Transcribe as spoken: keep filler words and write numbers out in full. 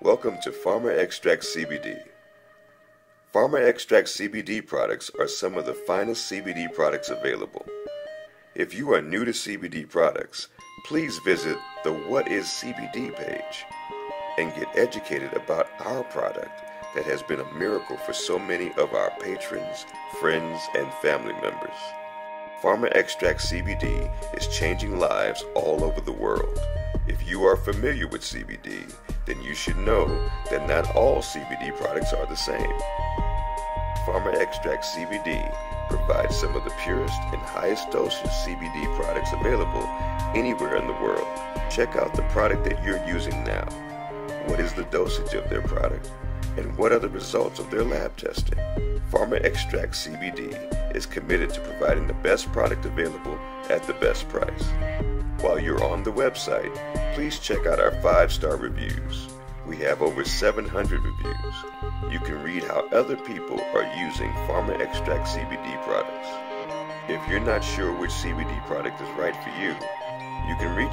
Welcome to Pharma Extract C B D. Pharma Extract C B D products are some of the finest C B D products available. If you are new to C B D products, please visit the What is C B D page and get educated about our product that has been a miracle for so many of our patrons, friends, and family members. Pharma Extract C B D is changing lives all over the world. If you are familiar with C B D, then you should know that not all C B D products are the same. Pharma Extract C B D provides some of the purest and highest dosage C B D products available anywhere in the world. Check out the product that you're using now. What is the dosage of their product? And what are the results of their lab testing? Pharma Extract C B D is committed to providing the best product available at the best price. While you're on the website, please check out our five-star reviews. We have over seven hundred reviews. You can read how other people are using Pharma Extract C B D products. If you're not sure which C B D product is right for you, you can reach